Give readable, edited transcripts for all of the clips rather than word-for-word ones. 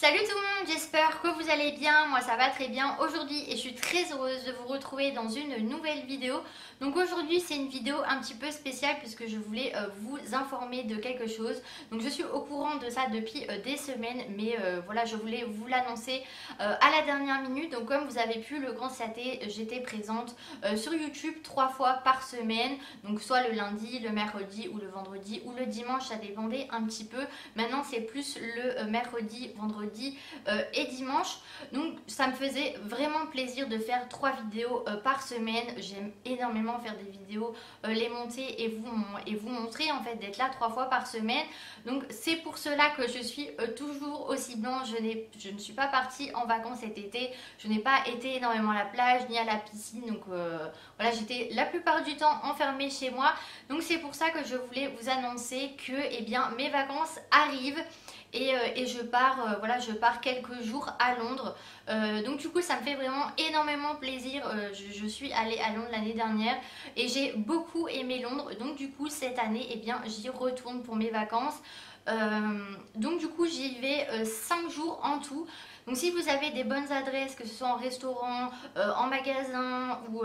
Salut tout le monde, j'espère que vous allez bien, moi ça va très bien aujourd'hui et je suis très heureuse de vous retrouver dans une nouvelle vidéo. Donc aujourd'hui c'est une vidéo un petit peu spéciale puisque je voulais vous informer de quelque chose. Donc je suis au courant de ça depuis des semaines mais voilà, je voulais vous l'annoncer à la dernière minute. Donc comme vous avez pu le constater, j'étais présente sur YouTube 3 fois par semaine. Donc soit le lundi, le mercredi ou le vendredi ou le dimanche, ça dépendait un petit peu. Maintenant c'est plus le mercredi, vendredi et dimanche. Donc ça me faisait vraiment plaisir de faire 3 vidéos par semaine. J'aime énormément faire des vidéos, les monter et vous montrer, en fait, d'être là 3 fois par semaine. Donc c'est pour cela que je suis toujours aussi blanche. Je ne suis pas partie en vacances cet été. Je n'ai pas été énormément à la plage ni à la piscine. Donc voilà, j'étais la plupart du temps enfermée chez moi. Donc c'est pour ça que je voulais vous annoncer que mes vacances arrivent. Et je pars, voilà, je pars quelques jours à Londres. Donc du coup ça me fait vraiment énormément plaisir. Je suis allée à Londres l'année dernière et j'ai beaucoup aimé Londres. Donc du coup cette année, j'y retourne pour mes vacances. Donc du coup j'y vais 5 jours en tout. Donc si vous avez des bonnes adresses, que ce soit en restaurant, en magasin ou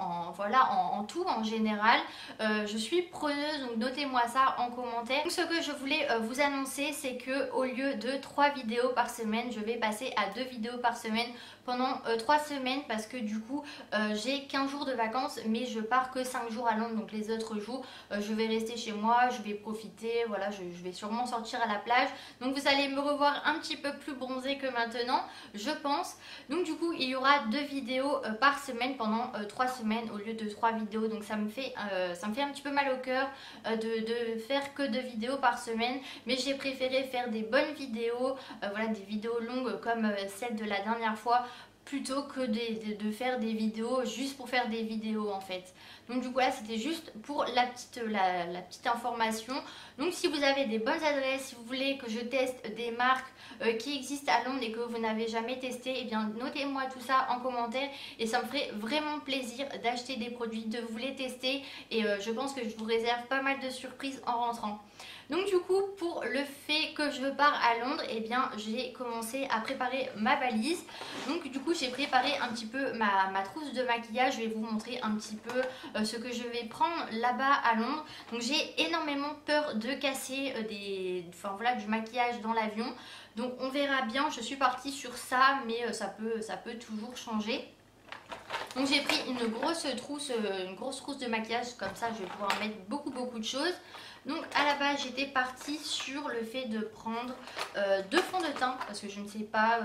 en tout en général, je suis preneuse, donc notez-moi ça en commentaire. Donc ce que je voulais vous annoncer, c'est que au lieu de 3 vidéos par semaine, je vais passer à 2 vidéos par semaine pendant 3 semaines parce que du coup j'ai 15 jours de vacances mais je pars que 5 jours à Londres. Donc les autres jours je vais rester chez moi, je vais profiter, voilà, je vais sûrement sortir à la plage. Donc vous allez me revoir un petit peu plus bronzée que maintenant, je pense. Donc du coup il y aura 2 vidéos par semaine pendant 3 semaines au lieu de 3 vidéos. Donc ça me fait un petit peu mal au cœur de faire que 2 vidéos par semaine. Mais j'ai préféré faire des bonnes vidéos, voilà, des vidéos longues comme celle de la dernière fois, plutôt que de faire des vidéos juste pour faire des vidéos en fait. Donc du coup là c'était juste pour la petite information. Donc si vous avez des bonnes adresses, si vous voulez que je teste des marques qui existent à Londres et que vous n'avez jamais testé, eh bien notez-moi tout ça en commentaire et ça me ferait vraiment plaisir d'acheter des produits, de vous les tester et je pense que je vous réserve pas mal de surprises en rentrant. Donc du coup pour le fait que je pars à Londres, eh bien j'ai commencé à préparer ma valise. Donc du coup j'ai préparé un petit peu ma trousse de maquillage. Je vais vous montrer un petit peu ce que je vais prendre là-bas à Londres. Donc j'ai énormément peur de casser du maquillage dans l'avion. Donc on verra bien, je suis partie sur ça mais ça peut toujours changer. Donc j'ai pris une grosse trousse de maquillage, comme ça je vais pouvoir mettre beaucoup de choses. Donc à la base j'étais partie sur le fait de prendre 2 fonds de teint parce que je ne sais pas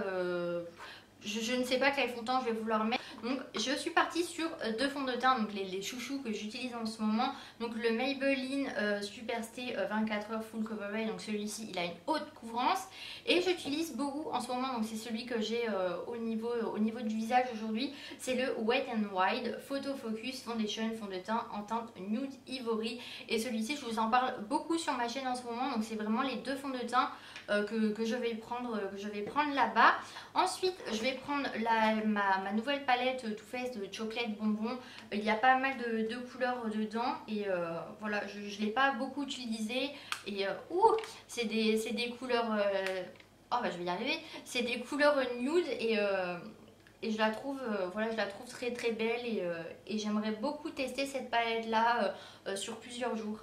je ne sais pas quel fond de teint je vais vouloir mettre. Donc je suis partie sur 2 fonds de teint, donc les chouchous que j'utilise en ce moment. Donc le Maybelline Superstay 24 heures Full Coverage, donc celui-ci il a une haute couvrance. Et j'utilise beaucoup en ce moment, donc c'est celui que j'ai au niveau du visage aujourd'hui. C'est le Wet n Wild Photo Focus Foundation fond de teint en teinte Nude Ivory. Et celui-ci je vous en parle beaucoup sur ma chaîne en ce moment. Donc c'est vraiment les 2 fonds de teint que je vais prendre là-bas. Ensuite je vais prendre ma nouvelle palette Too Faced de Chocolate Bonbon. Il y a pas mal de couleurs dedans et voilà, je ne l'ai pas beaucoup utilisé et c'est des couleurs je vais y arriver, c'est des couleurs nude et je la trouve très belle et j'aimerais beaucoup tester cette palette là sur plusieurs jours.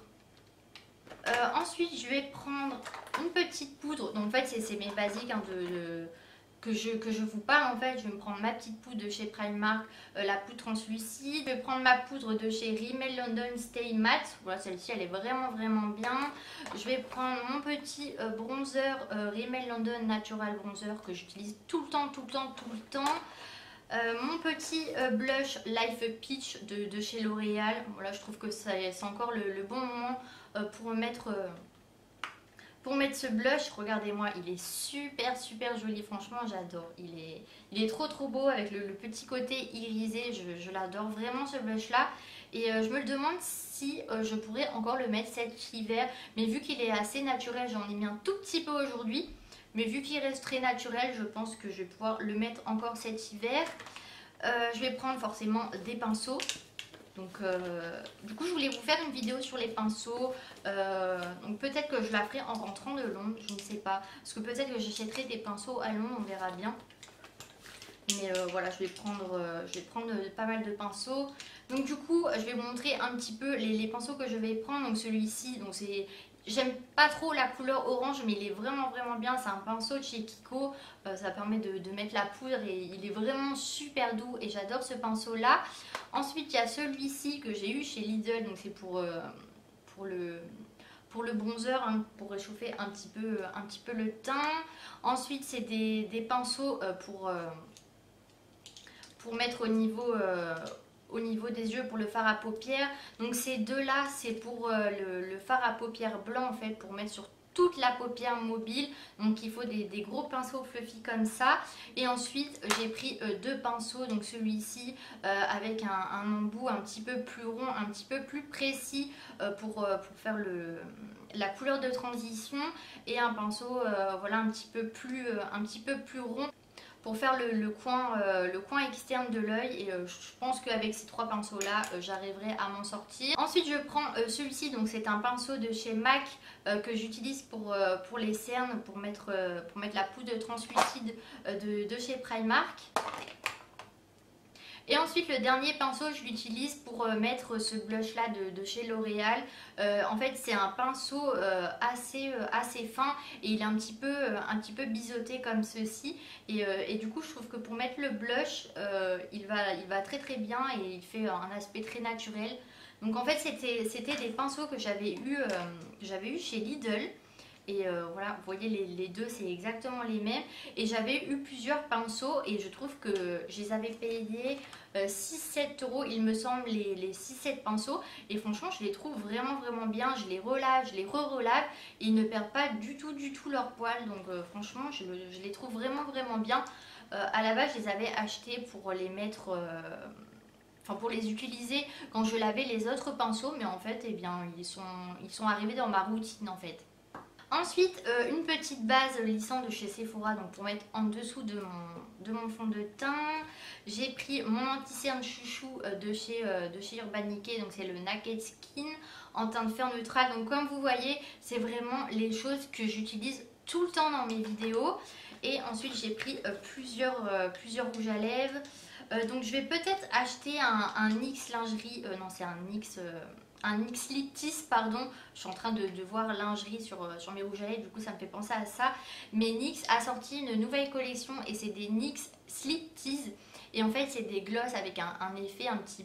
Ensuite je vais prendre une petite poudre. Donc en fait c'est mes basiques que je vous parle. En fait je vais me prendre ma petite poudre de chez Primark, la poudre translucide. Je vais prendre ma poudre de chez Rimmel London Stay Matte. Voilà, celle-ci elle est vraiment bien. Je vais prendre mon petit bronzer Rimmel London Natural Bronzer que j'utilise tout le temps. Mon petit blush Life Peach de chez L'Oréal. Voilà, je trouve que c'est encore le bon moment pour mettre ce blush. Regardez-moi, il est super joli, franchement j'adore. Il est trop beau avec le petit côté irisé, je l'adore vraiment ce blush là. Et je me le demande si je pourrais encore le mettre cet hiver, mais vu qu'il est assez naturel, j'en ai mis un tout petit peu aujourd'hui. Mais vu qu'il reste très naturel, je pense que je vais pouvoir le mettre encore cet hiver. Je vais prendre forcément des pinceaux. Donc du coup je voulais vous faire une vidéo sur les pinceaux, donc peut-être que je la ferai en rentrant de Londres, je ne sais pas, parce que peut-être que j'achèterai des pinceaux à Londres, on verra bien. Mais voilà, je vais prendre pas mal de pinceaux. Donc du coup je vais vous montrer un petit peu les pinceaux que je vais prendre. Donc celui-ci, donc c'est... J'aime pas trop la couleur orange, mais il est vraiment bien. C'est un pinceau de chez Kiko. Ça permet de mettre la poudre et il est vraiment super doux et j'adore ce pinceau là. Ensuite il y a celui-ci que j'ai eu chez Lidl. Donc c'est pour le bronzer, hein, pour réchauffer un petit peu le teint. Ensuite c'est des pinceaux pour mettre au niveau des yeux, pour le fard à paupières. Donc ces deux là c'est pour le fard à paupières blanc en fait, pour mettre sur toute la paupière mobile. Donc il faut des gros pinceaux fluffy comme ça. Et ensuite j'ai pris deux pinceaux, donc celui-ci avec un embout un petit peu plus rond, un petit peu plus précis pour faire la couleur de transition, et un pinceau voilà un petit peu plus rond pour faire le coin externe de l'œil. Et je pense qu'avec ces trois pinceaux là j'arriverai à m'en sortir. Ensuite je prends celui-ci, donc c'est un pinceau de chez MAC que j'utilise pour les cernes, pour mettre la poudre translucide de chez Primark. Et ensuite le dernier pinceau je l'utilise pour mettre ce blush là de chez L'Oréal. En fait c'est un pinceau assez fin et il est un petit peu biseauté comme ceci. Et du coup je trouve que pour mettre le blush il va très bien et il fait un aspect très naturel. Donc en fait c'était des pinceaux que j'avais eu chez Lidl. Et voilà, vous voyez les deux c'est exactement les mêmes. Et j'avais eu plusieurs pinceaux et je trouve que je les avais payés 6-7 euros il me semble, les 6-7 pinceaux. Et franchement je les trouve vraiment bien. Je les relave, je les re-relave et ils ne perdent pas du tout leur poil. Donc franchement je les trouve vraiment bien. À la base je les avais achetés pour les mettre... Enfin pour les utiliser quand je lavais les autres pinceaux. Mais en fait eh bien ils sont arrivés dans ma routine en fait. Ensuite, une petite base lissant de chez Sephora, donc pour mettre en dessous de mon fond de teint. J'ai pris mon anti-cerne chouchou de chez Urban Decay, donc c'est le Naked Skin en teinte fer neutral. Donc comme vous voyez, c'est vraiment les choses que j'utilise tout le temps dans mes vidéos. Et ensuite j'ai pris plusieurs rouges à lèvres. Donc je vais peut-être acheter un NYX lingerie, non c'est un NYX Lip Tease, pardon. Je suis en train de voir lingerie sur mes rouges à lèvres, du coup ça me fait penser à ça. Mais NYX a sorti une nouvelle collection et c'est des NYX Lip Tease. Et en fait c'est des gloss avec un effet un petit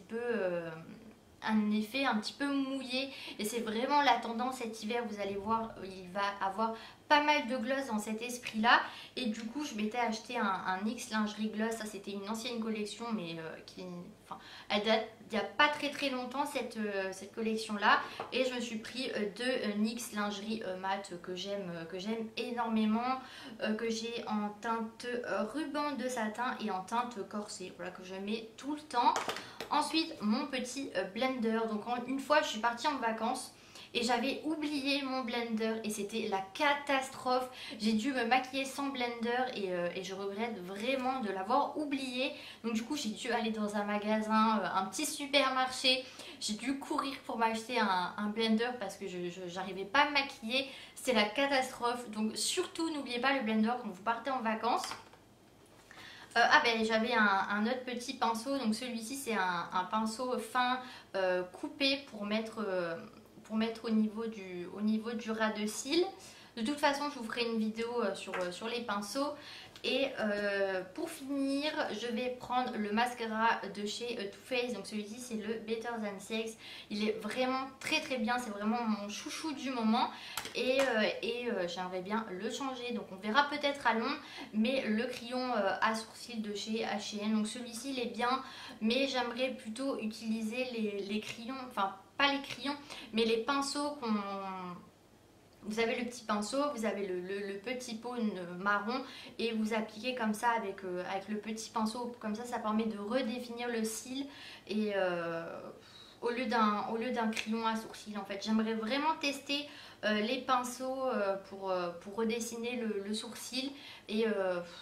peu mouillé. Et c'est vraiment la tendance cet hiver, vous allez voir, il va avoir pas mal de gloss dans cet esprit là. Et du coup je m'étais acheté un NYX lingerie gloss. Ça c'était une ancienne collection mais elle date il n'y a pas très longtemps cette collection là. Et je me suis pris deux NYX lingerie mat que j'aime énormément, que j'ai en teinte ruban de satin et en teinte corset, voilà, que je mets tout le temps. Ensuite mon petit blender. Donc une fois je suis partie en vacances et j'avais oublié mon blender et c'était la catastrophe. J'ai dû me maquiller sans blender et je regrette vraiment de l'avoir oublié. Donc du coup j'ai dû aller dans un magasin, un petit supermarché. J'ai dû courir pour m'acheter un blender parce que j'arrivais pas à me maquiller. C'était la catastrophe. Donc surtout n'oubliez pas le blender quand vous partez en vacances. J'avais un autre petit pinceau. Donc celui-ci c'est un pinceau fin coupé pour mettre au niveau du ras de cils. De toute façon je vous ferai une vidéo sur les pinceaux. Et pour finir je vais prendre le mascara de chez Too Faced. Donc celui-ci c'est le Better Than Sex. Il est vraiment très bien, c'est vraiment mon chouchou du moment. Et j'aimerais bien le changer, donc on verra peut-être à Londres. Mais le crayon à sourcils de chez H&M, donc celui-ci il est bien, mais j'aimerais plutôt utiliser les crayons, enfin pas les crayons mais les pinceaux qu'on... Vous avez le petit pinceau, vous avez le petit pot marron et vous appliquez comme ça avec le petit pinceau. Comme ça permet de redéfinir le cil. Et au lieu d'un crayon à sourcils en fait. J'aimerais vraiment tester les pinceaux pour redessiner le sourcil. Et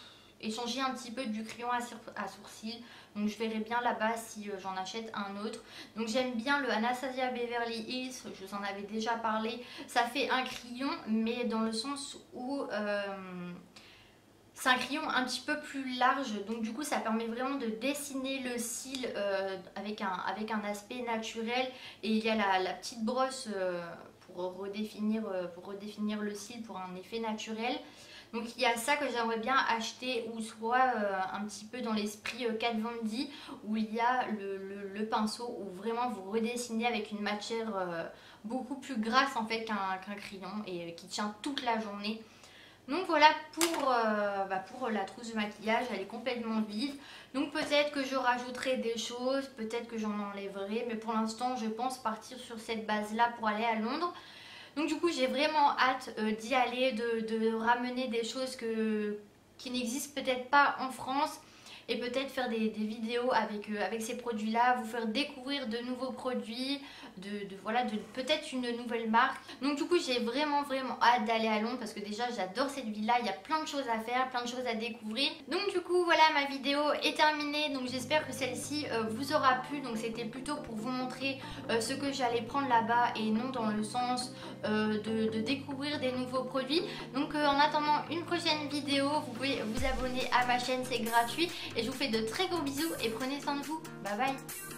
et changer un petit peu du crayon à sourcils. Donc je verrai bien là-bas si j'en achète un autre. Donc j'aime bien le Anastasia Beverly Hills, je vous en avais déjà parlé. Ça fait un crayon mais dans le sens où c'est un crayon un petit peu plus large. Donc du coup ça permet vraiment de dessiner le cil avec un aspect naturel. Et il y a la petite brosse pour redéfinir le cil pour un effet naturel. Donc il y a ça que j'aimerais bien acheter, ou soit un petit peu dans l'esprit Kat Von D, où il y a le pinceau où vraiment vous redessinez avec une matière beaucoup plus grasse en fait qu'un crayon et qui tient toute la journée. Donc voilà pour la trousse de maquillage, elle est complètement vide. Donc peut-être que je rajouterai des choses, peut-être que j'en enlèverai, mais pour l'instant je pense partir sur cette base là pour aller à Londres. Donc du coup j'ai vraiment hâte d'y aller, de ramener des choses qui n'existent peut-être pas en France. Et peut-être faire des vidéos avec ces produits là, vous faire découvrir de nouveaux produits, voilà, peut-être une nouvelle marque. Donc du coup j'ai vraiment hâte d'aller à Londres parce que déjà j'adore cette ville là, il y a plein de choses à faire, plein de choses à découvrir. Donc du coup voilà, ma vidéo est terminée, donc j'espère que celle-ci vous aura plu. Donc c'était plutôt pour vous montrer ce que j'allais prendre là-bas et non dans le sens de découvrir des nouveaux produits. Donc en attendant une prochaine vidéo, vous pouvez vous abonner à ma chaîne, c'est gratuit. Et je vous fais de très gros bisous et prenez soin de vous. Bye bye.